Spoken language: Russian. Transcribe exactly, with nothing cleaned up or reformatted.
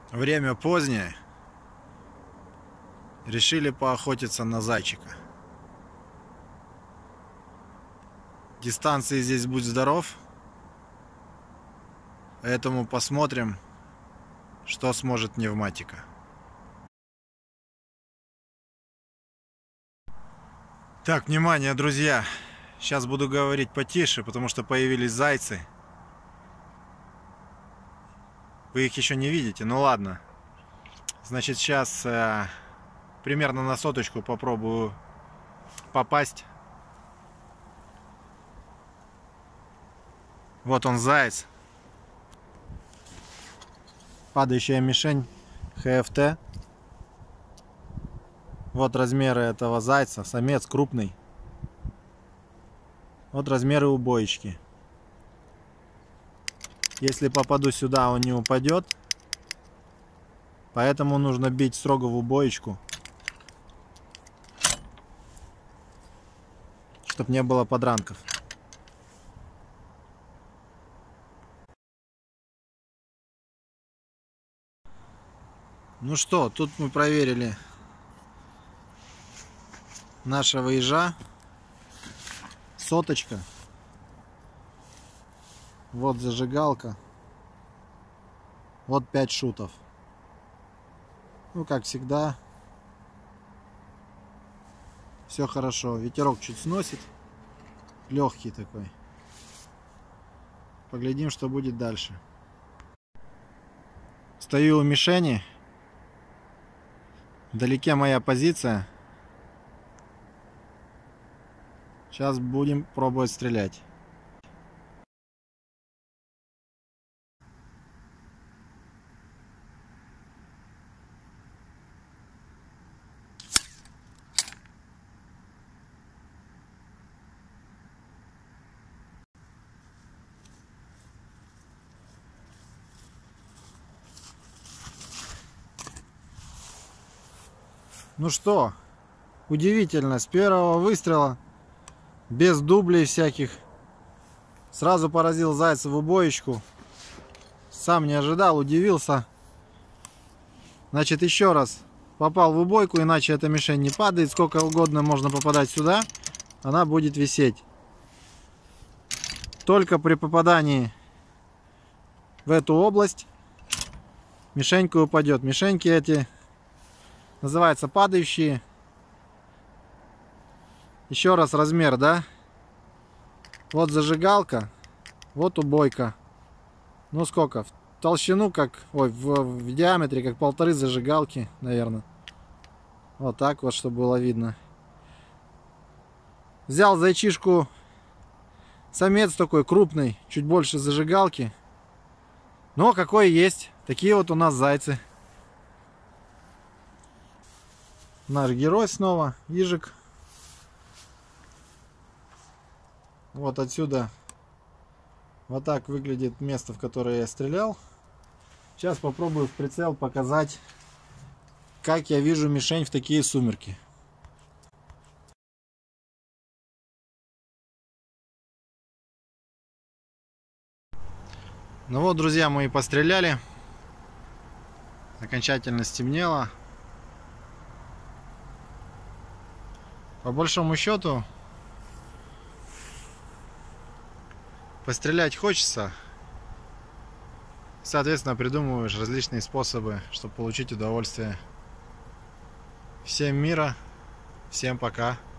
Время позднее. Решили поохотиться на зайчика. Дистанции здесь будь здоров. Поэтому посмотрим, что сможет пневматика. Так, внимание, друзья. Сейчас буду говорить потише, потому что появились зайцы. Вы их еще не видите, ну ладно. Значит, сейчас э, примерно на соточку попробую попасть. Вот он, заяц. Падающая мишень ха эф тэ. Вот размеры этого зайца. Самец крупный. Вот размеры убоечки. Если попаду сюда, он не упадет. Поэтому нужно бить строго в убоечку, чтобы не было подранков. Ну что, тут мы проверили нашего ежа. Соточка. Вот зажигалка. Вот пять шутов. Ну, как всегда, все хорошо. Ветерок чуть сносит. Легкий такой. Поглядим, что будет дальше. Стою у мишени. Вдалеке моя позиция. Сейчас будем пробовать стрелять. Ну что, удивительно, с первого выстрела, без дублей всяких, сразу поразил зайца в убоечку. Сам не ожидал, удивился. Значит, еще раз попал в убойку, иначе эта мишень не падает. Сколько угодно можно попадать сюда, она будет висеть. Только при попадании в эту область мишенька упадет. Мишеньки эти называются падающие. Еще раз размер, да? Вот зажигалка, вот убойка. Ну сколько? В толщину как, ой, в, в диаметре как полторы зажигалки, наверное. Вот так вот, чтобы было видно. Взял зайчишку, самец такой крупный, чуть больше зажигалки. Но какой есть. Такие вот у нас зайцы. Наш герой снова, ежик. Вот отсюда вот так выглядит место, в которое я стрелял. Сейчас попробую в прицел показать, как я вижу мишень в такие сумерки. Ну вот, друзья мои, постреляли. Окончательно стемнело. По большому счету, пострелять хочется. Соответственно, придумываешь различные способы, чтобы получить удовольствие. Всем мира, всем пока.